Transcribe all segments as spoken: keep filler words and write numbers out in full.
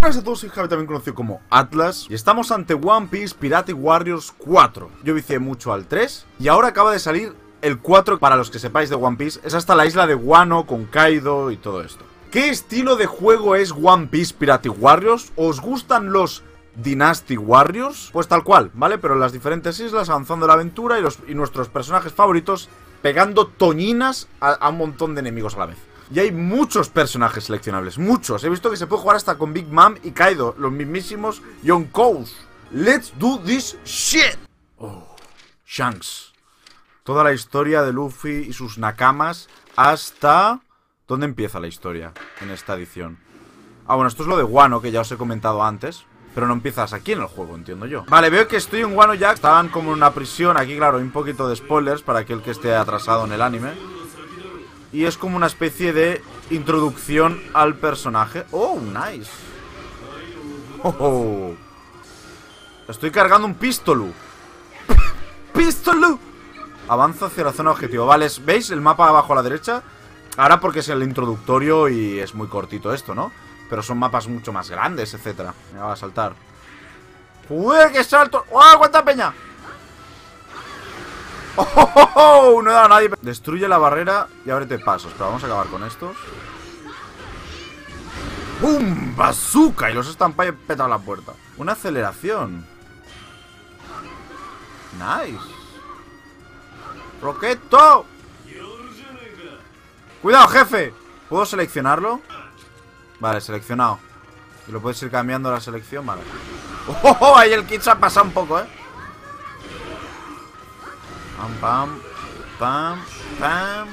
Buenas a todos, soy Javi, también conocido como Atlas, y estamos ante One Piece Pirate Warriors cuatro. Yo vicié mucho al tres y ahora acaba de salir el cuatro. Para los que sepáis de One Piece, es hasta la isla de Wano con Kaido y todo esto. ¿Qué estilo de juego es One Piece Pirate Warriors? ¿Os gustan los Dynasty Warriors? Pues tal cual, ¿vale? Pero en las diferentes islas, avanzando la aventura y, los, y nuestros personajes favoritos pegando toñinas a, a un montón de enemigos a la vez. Y hay muchos personajes seleccionables, muchos. He visto que se puede jugar hasta con Big Mom y Kaido, los mismísimos Yonkous. Let's do this shit. Oh, Shanks. Toda la historia de Luffy y sus nakamas hasta... ¿Dónde empieza la historia en esta edición? Ah, bueno, esto es lo de Wano, que ya os he comentado antes. Pero no empiezas aquí en el juego, entiendo yo. Vale, veo que estoy en Wano ya. Estaban como en una prisión. Aquí, claro, hay un poquito de spoilers para aquel que esté atrasado en el anime. Y es como una especie de introducción al personaje. Oh, nice. Oh, oh. Estoy cargando un pistolu. Pistolu. Avanza hacia la zona objetivo. Vale, ¿veis el mapa abajo a la derecha? Ahora porque es el introductorio y es muy cortito esto, ¿no? Pero son mapas mucho más grandes, etcétera. Me va a saltar. ¡Uy, qué salto! ¡Oh, cuánta peña! ¡Oh, oh, oh, oh! No he dado a nadie. Destruye la barrera y ábrete pasos. Pero vamos a acabar con estos. ¡Bum! ¡Bazooka! Y los estampa y petan la puerta. Una aceleración. Nice. ¡Roqueto! ¡Cuidado, jefe! ¿Puedo seleccionarlo? Vale, seleccionado. Y lo puedes ir cambiando la selección, vale. ¡Oh, oh! Ahí el kit se ha pasado un poco, ¿eh? Pam, pam, pam, pam.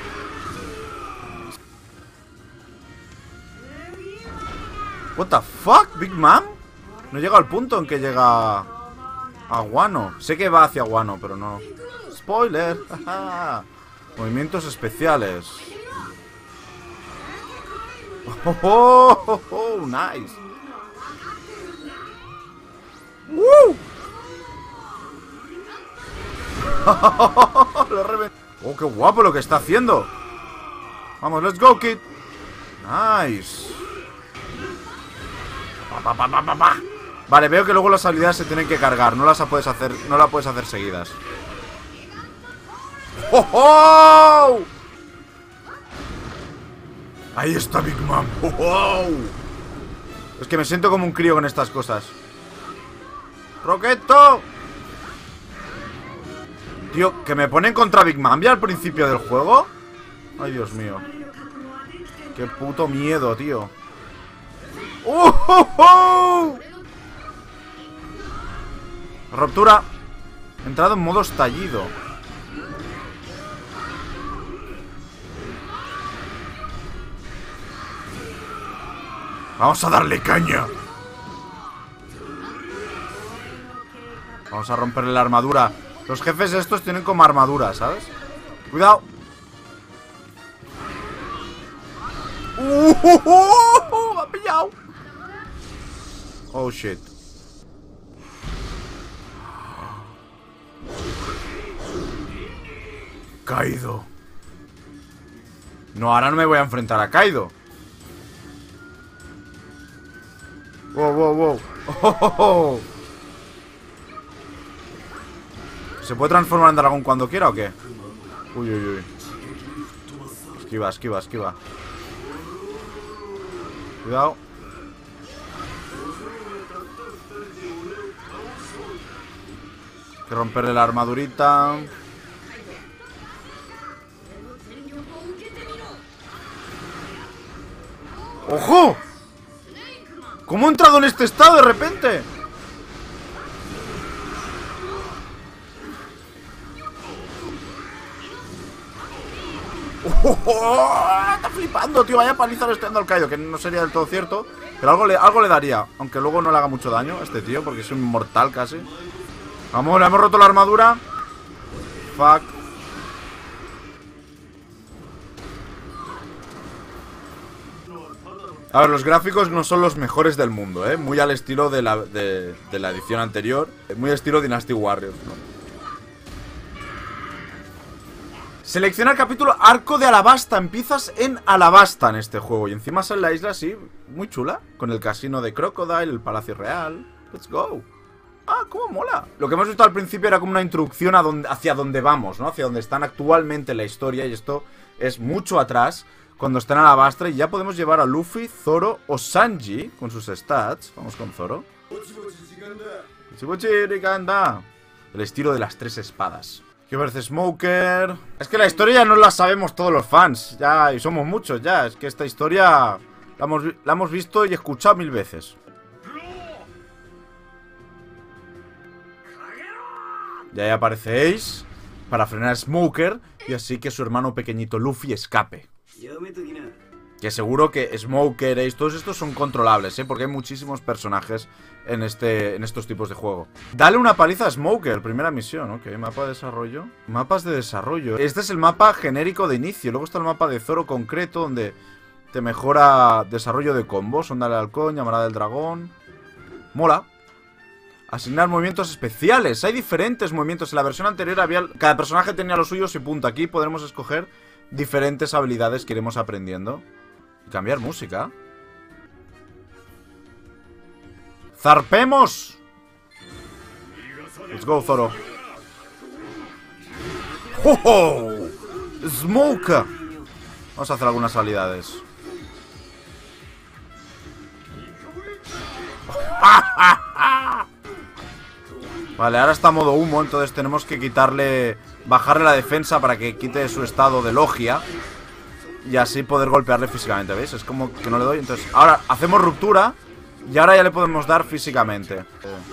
What the fuck, Big Mom? No llega al punto en que llega a Wano. Sé que va hacia Wano, pero no. Spoiler. Movimientos especiales. Oh, oh, oh, oh, nice. ¡Woo! Lo revent... Oh, qué guapo lo que está haciendo. Vamos, let's go, kid. Nice. Pa, pa, pa, pa, pa. Vale, veo que luego las habilidades se tienen que cargar. No las puedes hacer, no las puedes hacer seguidas. ¡Oh, oh! Ahí está Big Mom. ¡Oh, oh! Es que me siento como un crío con estas cosas. ¡Roqueto! Tío, que me ponen contra Big Mom ya al principio del juego. Ay, Dios mío. Qué puto miedo, tío. ¡Uh, uh, uh! Ruptura. He entrado en modo estallido. Vamos a darle caña. Vamos a romperle la armadura. Los jefes estos tienen como armadura, ¿sabes? Cuidado. ¡Uh! uh, uh, uh ¡Me ha pillado! Oh, shit. Kaido. No, ahora no me voy a enfrentar a Kaido. Wow, wow, wow. Oh, oh, oh. ¿Se puede transformar en dragón cuando quiera o qué? Uy, uy, uy. Esquiva, esquiva, esquiva. Cuidado. Hay que romperle la armadurita. ¡Ojo! ¿Cómo he entrado en este estado de repente? Oh, oh, oh, está flipando, tío. Vaya paliza le estoy dando al Kaido. Que no sería del todo cierto. Pero algo le, algo le daría. Aunque luego no le haga mucho daño a este tío, porque es un inmortal casi. Vamos, le hemos roto la armadura. Fuck. A ver, los gráficos no son los mejores del mundo, ¿eh? Muy al estilo de la, de, de la edición anterior. Muy estilo Dynasty Warriors, ¿no? Selecciona el capítulo Arco de Alabasta. Empiezas en Alabasta en este juego. Y encima es en la isla así, muy chula. Con el casino de Crocodile, el Palacio Real. Let's go. Ah, cómo mola. Lo que hemos visto al principio era como una introducción a donde, hacia donde vamos, ¿no? Hacia donde están actualmente en la historia. Y esto es mucho atrás, cuando están en Alabasta. Y ya podemos llevar a Luffy, Zoro o Sanji con sus stats. Vamos con Zoro. El estilo de las tres espadas. ¿Qué parece Smoker? Es que la historia ya no la sabemos todos los fans. Ya, y somos muchos ya. Es que esta historia la hemos, la hemos visto y escuchado mil veces. Ya ahí aparece Ace para frenar a Smoker y así que su hermano pequeñito Luffy escape. Que seguro que Smoker, Ace, todos estos son controlables, ¿eh? Porque hay muchísimos personajes en, este, en estos tipos de juego. Dale una paliza a Smoker, primera misión, ok. Mapa de desarrollo. Mapas de desarrollo. Este es el mapa genérico de inicio. Luego está el mapa de Zoro concreto, donde te mejora desarrollo de combos. Onda del halcón, llamarada del dragón. Mola. Asignar movimientos especiales. Hay diferentes movimientos. En la versión anterior había... Cada personaje tenía los suyos y punto. Aquí podremos escoger diferentes habilidades que iremos aprendiendo. Y cambiar música. ¡Zarpemos! Let's go, Zoro. ¡Oh, oh! ¡Smoke! Vamos a hacer algunas habilidades. Vale, ahora está modo humo, entonces tenemos que quitarle... Bajarle la defensa para que quite su estado de logia. Y así poder golpearle físicamente, ¿veis? Es como que no le doy, entonces... Ahora hacemos ruptura y ahora ya le podemos dar físicamente.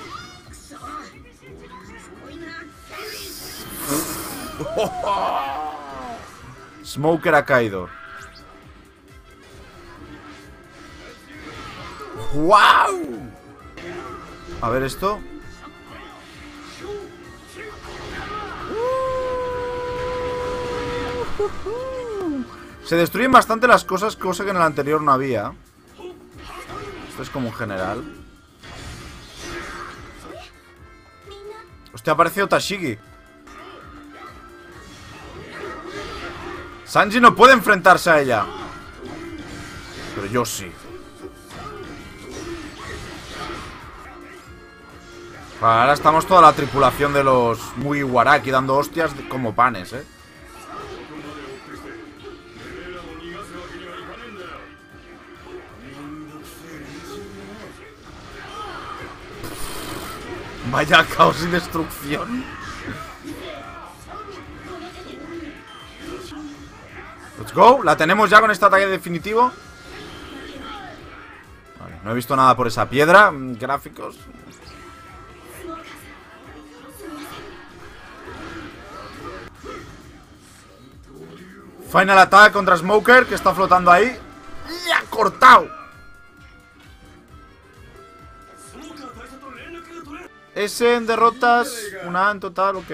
Smoker ha caído. ¡Wow! A ver esto. Se destruyen bastante las cosas, cosa que en el anterior no había. Esto es como un general. Hostia, ha aparecido Tashigi. Sanji no puede enfrentarse a ella. Pero yo sí. Ahora estamos toda la tripulación de los Mugiwara dando hostias como panes, eh. Vaya caos y destrucción. Let's go. La tenemos ya con este ataque definitivo. Vale, no he visto nada por esa piedra. Gráficos. Final attack contra Smoker, que está flotando ahí. ¡Y ha cortado! Ese en derrotas, una en total, ok.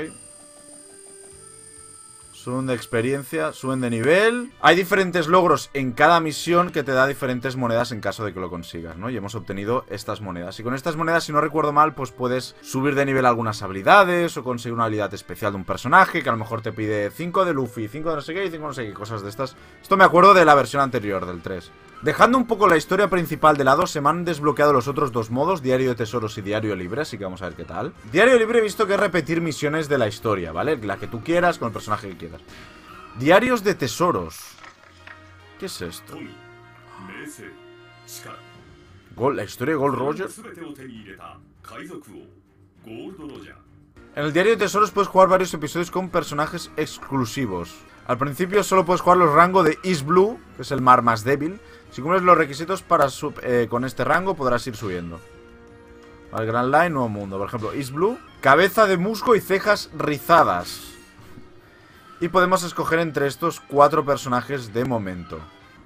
Suben de experiencia, suben de nivel. Hay diferentes logros en cada misión que te da diferentes monedas en caso de que lo consigas, ¿no? Y hemos obtenido estas monedas. Y con estas monedas, si no recuerdo mal, pues puedes subir de nivel algunas habilidades o conseguir una habilidad especial de un personaje que a lo mejor te pide cinco de Luffy, cinco de no sé qué y cinco de no sé qué, cosas de estas. Esto me acuerdo de la versión anterior, del tres. Dejando un poco la historia principal de lado, se me han desbloqueado los otros dos modos, Diario de Tesoros y Diario Libre, así que vamos a ver qué tal. Diario Libre he visto que es repetir misiones de la historia, ¿vale? La que tú quieras, con el personaje que quieras. Diarios de Tesoros. ¿Qué es esto? Gold, la historia de Gold Roger. En el Diario de Tesoros puedes jugar varios episodios con personajes exclusivos. Al principio solo puedes jugar los rangos de East Blue, que es el mar más débil. Si cumples los requisitos para sub, eh, con este rango podrás ir subiendo. Al Grand Line, Nuevo Mundo. Por ejemplo, East Blue, cabeza de musgo y cejas rizadas. Y podemos escoger entre estos cuatro personajes de momento.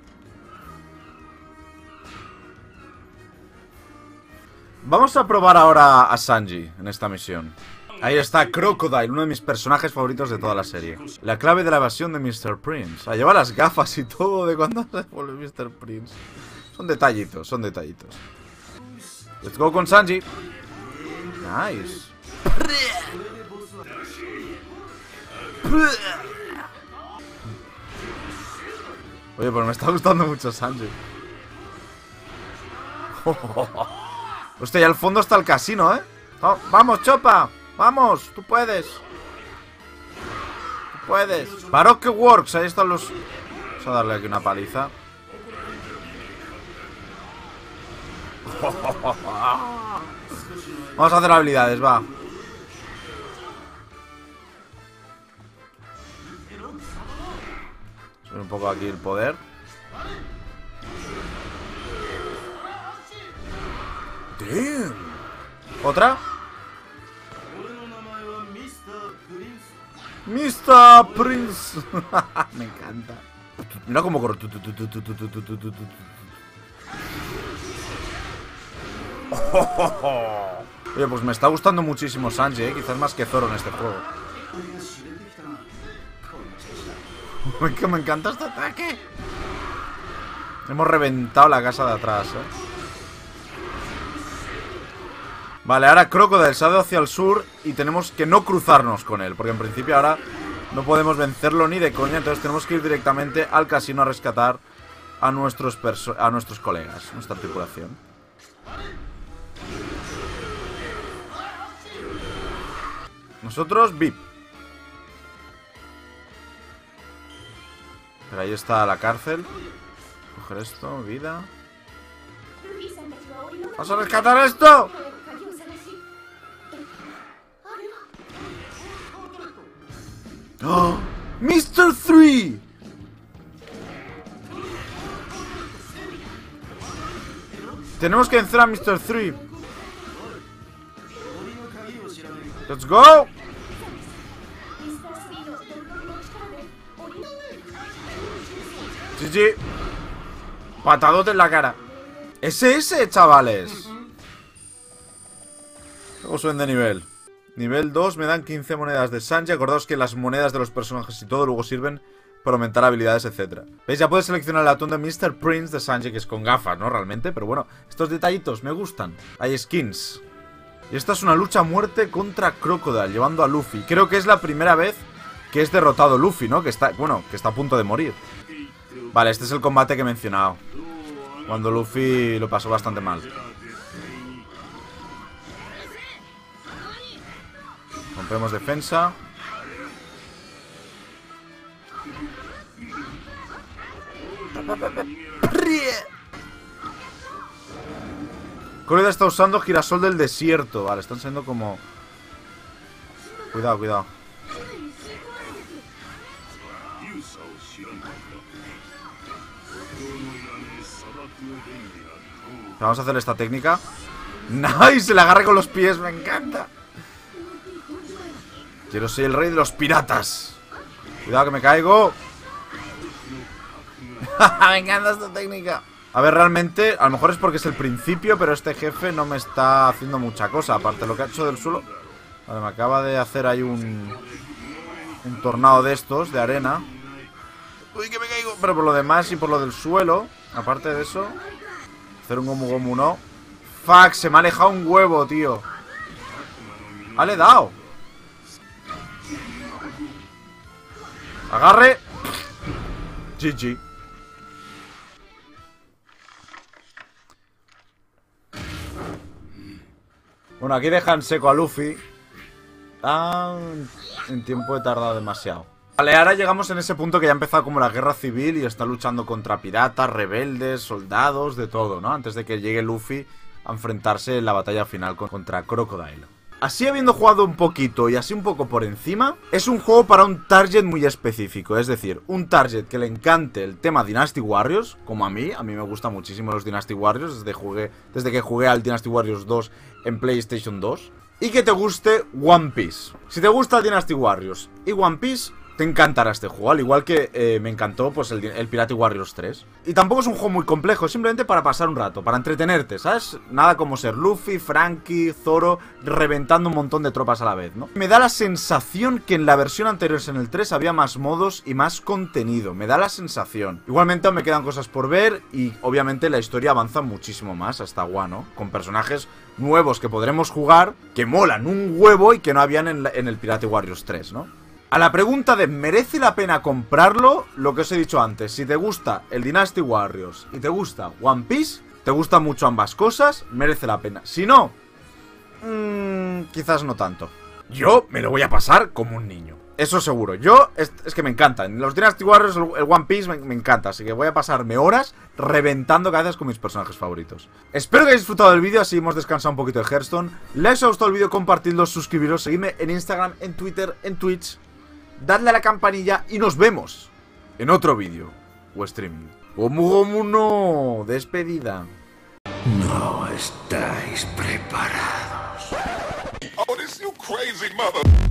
Vamos a probar ahora a Sanji en esta misión. Ahí está Crocodile, uno de mis personajes favoritos de toda la serie. La clave de la evasión de míster Prince. Ah, lleva las gafas y todo de cuando se vuelve míster Prince. Son detallitos, son detallitos. Let's go con Sanji. Nice. Oye, pues me está gustando mucho Sanji. Hostia, y al fondo está el casino, ¿eh? Oh, vamos, Choppa. Vamos, tú puedes. Tú puedes. Baroque Works, ahí están los... Vamos a darle aquí una paliza. Vamos a hacer habilidades, va. Sube un poco aquí el poder. Damn. ¿Otra? mister Prince. Me encanta. Mira cómo corre. Oye, pues me está gustando muchísimo Sanji, ¿eh? Quizás más que Zoro en este juego. Que me encanta este ataque. Hemos reventado la casa de atrás, ¿eh? Vale, ahora Crocodile se ha ido hacia el sur y tenemos que no cruzarnos con él, porque en principio ahora no podemos vencerlo ni de coña. Entonces tenemos que ir directamente al casino a rescatar a nuestros, perso a nuestros colegas, nuestra tripulación. Nosotros, V I P. Pero ahí está la cárcel. Coger esto, vida. ¡Vas a rescatar esto! ¡Oh! ¡mister Three! Tenemos que vencer a mister Three. ¡Let's go! G G. Patadote en la cara. Es ese, chavales. Luego suben de nivel. Nivel dos me dan quince monedas de Sanji. Acordaos que las monedas de los personajes y todo luego sirven para aumentar habilidades, etcétera. ¿Veis? Ya puedes seleccionar el atún de mister Prince de Sanji, que es con gafas, ¿no? Realmente, pero bueno, estos detallitos me gustan. Hay skins. Y esta es una lucha a muerte contra Crocodile, llevando a Luffy. Creo que es la primera vez que es derrotado Luffy, ¿no? Que está, bueno, que está a punto de morir. Vale, este es el combate que he mencionado, cuando Luffy lo pasó bastante mal. Rompemos defensa. Crocodile está usando girasol del desierto. Vale, están siendo como... Cuidado, cuidado. Vamos a hacer esta técnica. ¡Nice! Se la agarre con los pies, me encanta. Quiero ser el rey de los piratas. Cuidado que me caigo. Me encanta esta técnica. A ver, realmente, a lo mejor es porque es el principio, pero este jefe no me está haciendo mucha cosa. Aparte de lo que ha hecho del suelo. Vale, me acaba de hacer ahí un... Un tornado de estos, de arena. Uy, que me caigo. Pero por lo demás y por lo del suelo, aparte de eso, hacer un gomu gomu no. Fuck, se me ha alejado un huevo, tío. Ah, le he dado. Agarre. G G. Bueno, aquí dejan seco a Luffy. Ah, en tiempo he tardado demasiado. Vale, ahora llegamos en ese punto que ya ha empezado como la guerra civil y está luchando contra piratas, rebeldes, soldados, de todo, ¿no? Antes de que llegue Luffy a enfrentarse en la batalla final contra Crocodile. Así, habiendo jugado un poquito y así un poco por encima, es un juego para un target muy específico. Es decir, un target que le encante el tema Dynasty Warriors, como a mí. A mí me gustan muchísimo los Dynasty Warriors desde, jugué, desde que jugué al Dynasty Warriors dos en PlayStation dos. Y que te guste One Piece. Si te gusta Dynasty Warriors y One Piece, te encantará este juego, al igual que eh, me encantó pues el, el Pirate Warriors tres. Y tampoco es un juego muy complejo, es simplemente para pasar un rato, para entretenerte, ¿sabes? Nada como ser Luffy, Franky, Zoro, reventando un montón de tropas a la vez, ¿no? Me da la sensación que en la versión anterior, en el tres, había más modos y más contenido. Me da la sensación. Igualmente aún me quedan cosas por ver y obviamente la historia avanza muchísimo más hasta Wano, con personajes nuevos que podremos jugar, que molan un huevo y que no habían en, la, en el Pirate Warriors tres, ¿no? A la pregunta de ¿merece la pena comprarlo? Lo que os he dicho antes, si te gusta el Dynasty Warriors y te gusta One Piece, te gustan mucho ambas cosas, merece la pena. Si no, mmm, quizás no tanto. Yo me lo voy a pasar como un niño, eso seguro. Yo, es, es que me encantan los Dynasty Warriors, el, el One Piece me, me encanta. Así que voy a pasarme horas reventando cabezas con mis personajes favoritos. Espero que hayáis disfrutado del vídeo, así hemos descansado un poquito de Hearthstone. Les os ha gustado el vídeo, compartidlo, suscribiros, seguidme en Instagram, en Twitter, en Twitch. Dadle a la campanilla y nos vemos en otro vídeo o streaming. Gomu Gomu no, despedida. No estáis preparados. Oh, this you crazy mother.